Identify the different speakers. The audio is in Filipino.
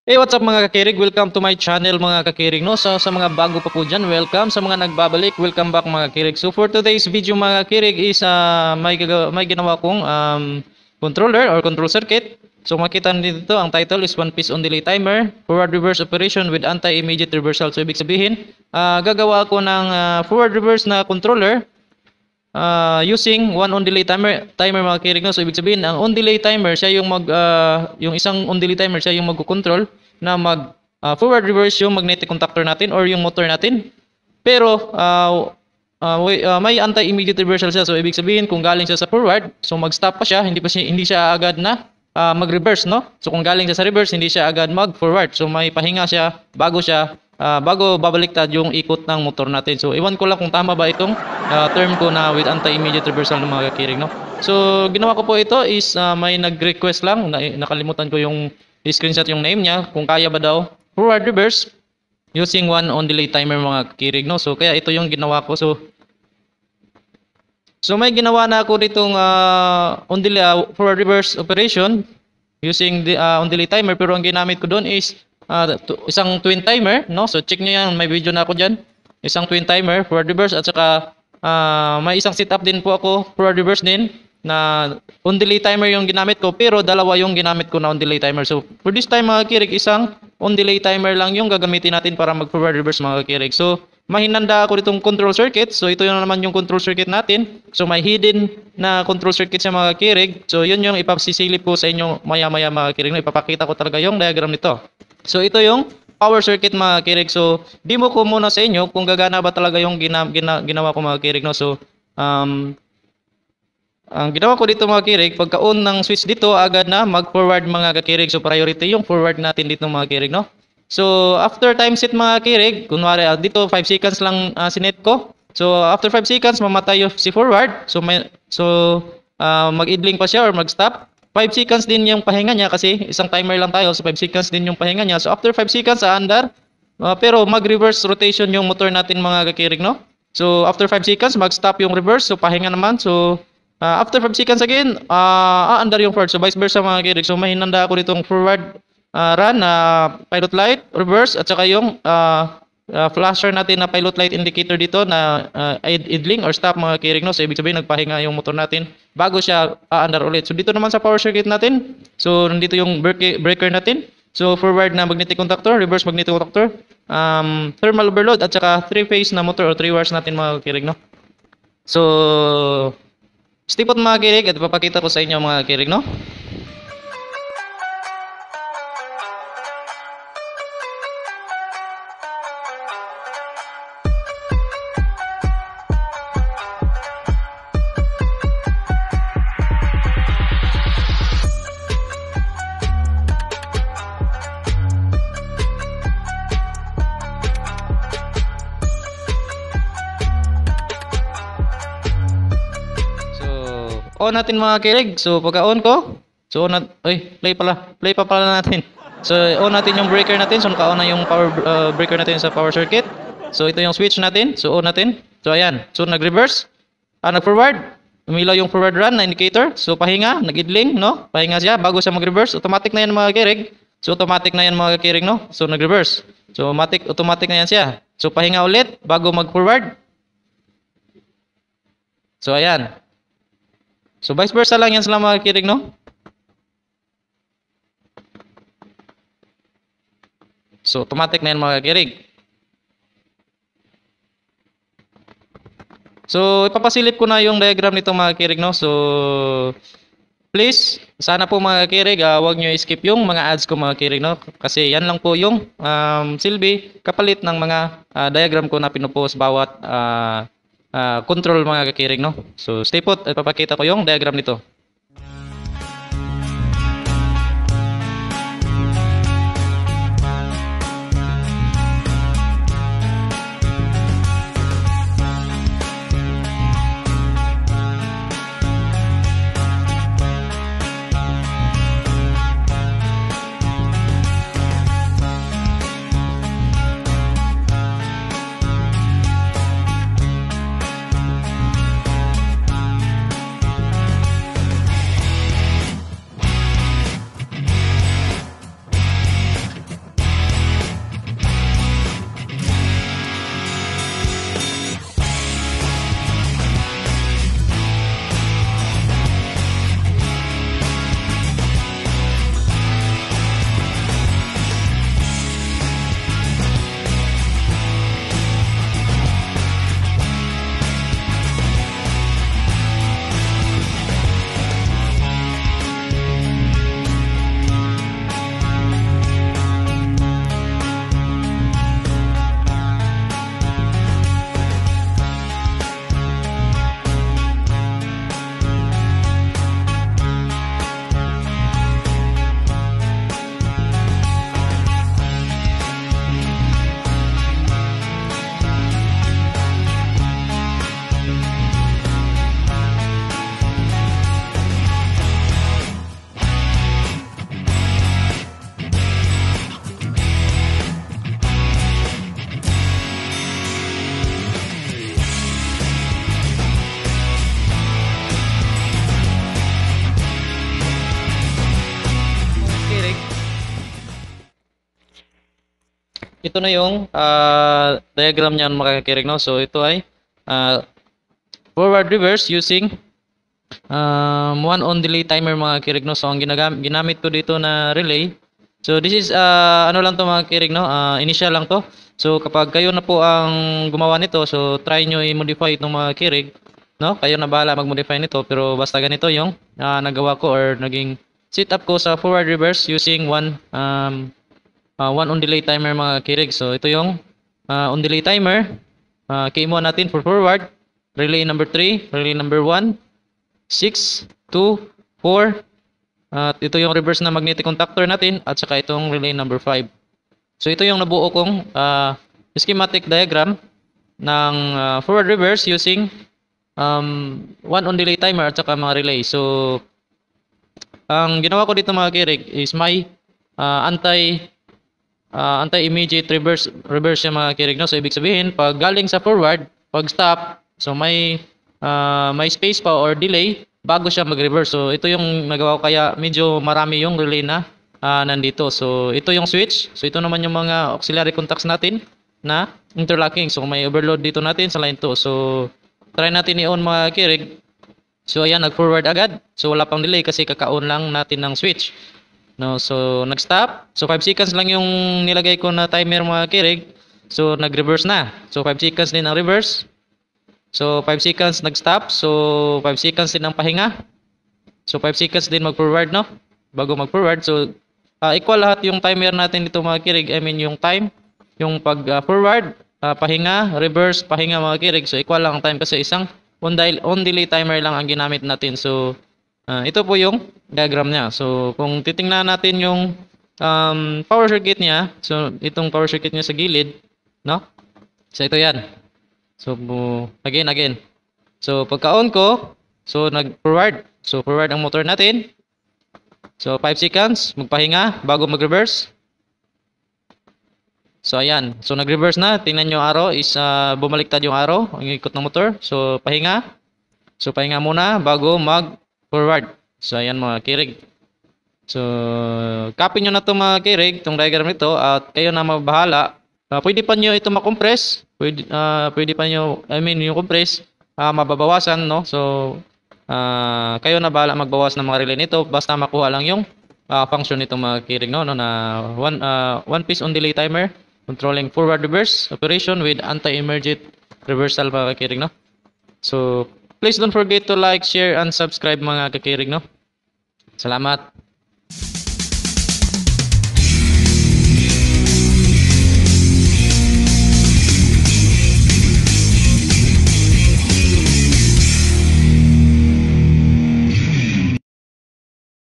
Speaker 1: Hey, what's up mga kakirig? Welcome to my channel mga kakirig. No? So, sa mga bago pa po dyan, welcome. Sa mga nagbabalik, welcome back mga kakirig. So for today's video mga kakirig is may ginawa kong controller or control circuit. So makita nyo dito, ang title is One Piece on Delay Timer, Forward Reverse Operation with Anti-Immediate Reversal. So ibig sabihin, gagawa ako ng forward reverse na controller using one on delay timer mga kirig, no? So ibig sabihin ang on delay timer siya yung yung isang on delay timer siya yung magko-control na mag forward reverse yung magnetic contactor natin or yung motor natin. Pero may anti-immediate reversal siya. So ibig sabihin kung galing siya sa forward, so mag-stop pa siya, hindi siya agad na mag-reverse, no? So kung galing siya sa reverse, hindi siya agad mag-forward. So may pahinga siya bago babaliktad yung ikot ng motor natin. So iwan ko lang kung tama ba itong term ko na with anti-immediate reversal ng mga kakiring, no? So ginawa ko po ito is may nag-request lang, nakalimutan ko yung screenshot yung name niya, kung kaya ba daw forward reverse using one on delay timer mga kakirig, no? So kaya ito yung ginawa ko. So may ginawa na ako ditong on delay forward reverse operation using the on delay timer, pero ang ginamit ko doon is isang twin timer, no? So check niyo yan, may video na ako diyan. Isang twin timer forward reverse at saka may isang setup din po ako forward reverse din na on delay timer yung ginamit ko, pero dalawa yung ginamit ko na on delay timer. So for this time mga kirig, isang on delay timer lang yung gagamitin natin para mag forward reverse mga kirig. So mahinanda ako ditong control circuit. So ito yung naman yung control circuit natin. So may hidden na control circuit sa mga kirig. So yun yung ipapasisilip ko sa inyo maya maya mga kirig. Ipapakita ko talaga yung diagram nito. So ito yung power circuit mga kirig. So demo ko muna sa inyo kung gagana ba talaga yung ginawa ko mga kirig, no? So ang ginawa ko dito mga kirig, pagka-on ng switch dito, agad na mag-forward mga kakirig. So priority yung forward natin dito mga kirig, no? So after time set mga kirig, kunwari dito 5 seconds lang sinet ko. So after 5 seconds mamatay yung si forward. Mag-idling pa siya or mag-stop. 5 seconds din yung pahinga niya kasi isang timer lang tayo. So 5 seconds din yung pahinga niya. So after 5 seconds aandar, pero mag-reverse rotation yung motor natin mga kakirig, no? So after 5 seconds mag-stop yung reverse. So pahinga naman. So after 5 seconds again, aandar yung forward. So vice versa mga kirig. So mahinanda ako ditong forward run na pilot light, reverse, at saka yung flasher natin na pilot light indicator dito na idling or stop mga kirig, no? So ibig sabihin nagpahinga yung motor natin bago siya aandar ulit. So dito naman sa power circuit natin, so nandito yung breaker natin. So forward na magnetic contactor, reverse magnetic contactor, thermal overload, at saka 3-phase na motor o 3 wires natin mga kirig, no? So stipot mga kirig at ipapakita ko sa inyo mga kirig, no? On natin mga kirig. So pagka on ko, so play pa pala natin. So on natin yung breaker natin. So naka-on na yung power breaker natin sa power circuit. So ito yung switch natin. So on natin. So ayan. So nag-reverse, nag-forward. Umilaw yung forward run na indicator. So pahinga, nag-idling, no? Pahinga siya bago siya mag-reverse. Automatic na yan mga kirig. So automatic na yan mga kirig, no? So nag-reverse. So automatic na yan siya. So pahinga ulit bago mag-forward. So ayan. So vice versa lang yan sila mga kirig, no? So automatic na yan mga kirig. So ipapasilip ko na yung diagram nito mga kirig, no? So please, sana po mga kirig, huwag nyo skip yung mga ads ko mga kirig, no? Kasi yan lang po yung silbi kapalit ng mga diagram ko na pinupost bawat control mga kakirig, no? So stay put at papakita ko yung diagram nito. ito na yung diagram niyan mga kakirig, no? So ito ay ah, forward reverse using one on delay timer mga kirig, no. So ang ginamit ko dito na relay, so this is ano lang to mga kirig, no, initial lang to. So kapag kayo na po ang gumawa nito, so try nyo i-modify itong mga kirig, no. Kayo na bahala mag-modify nito, pero basta ganito yung nagawa ko or naging setup ko sa forward reverse using one on delay timer mga kirig. So ito yung on delay timer. Key mo natin for forward, relay number 3, relay number 1, 6, 2, 4. At ito yung reverse na magnetic contactor natin at saka itong relay number 5. So ito yung nabuo kong schematic diagram ng forward reverse using one on delay timer at saka mga relay. So ang ginawa ko dito mga kirig is may anti-immediate reverse yung mga kirig, no. So ibig sabihin pag galing sa forward, pag stop, so may space pa or delay bago siya mag-reverse. So ito yung nagawa ko, kaya medyo marami yung relay na nandito. So ito yung switch. So ito naman yung mga auxiliary contacts natin na interlocking. So may overload dito natin sa line 2. So try natin i-on mga kirig. So ayan, nag-forward agad. So wala pang delay kasi kaka-on lang natin ng switch. No, so nag-stop. So 5 seconds lang yung nilagay ko na timer mga kirig. So nag-reverse na. So 5 seconds din ang reverse. So 5 seconds nag-stop. So 5 seconds din ang pahinga. So 5 seconds din mag-forward, no? Bago mag-forward. So equal lahat yung timer natin dito mga kirig. I mean yung time, yung pag-forward, pahinga, reverse, pahinga mga kirig. So equal lang ang time kasi isang on delay timer lang ang ginamit natin. So ito po yung diagram niya. So kung titingnan natin yung power circuit niya, so itong power circuit niya sa gilid, no? So ito yan. So again. So pagka-on ko, so nag-forward. So forward ang motor natin. So 5 seconds, magpahinga bago mag-reverse. So ayan. So nag-reverse na. Tingnan nyo arrow is bumaliktad yung arrow, ang ikot ng motor. So pahinga. So pahinga muna bago mag-forward. So ayan mga kirig. So copy nyo na to mga kirig, itong diagram nito, at kayo na mabahala. Pwede pa nyo ito makompress. Pwede pa nyo, yung compress, mababawasan, no? So kayo na bahala magbawas ng mga relay nito, basta makuha lang yung function nito mga kirig, no, na one piece on delay timer controlling forward reverse operation with anti-emergent reversal mga kirig, no. So please don't forget to like, share and subscribe mga kakirig, no. Salamat.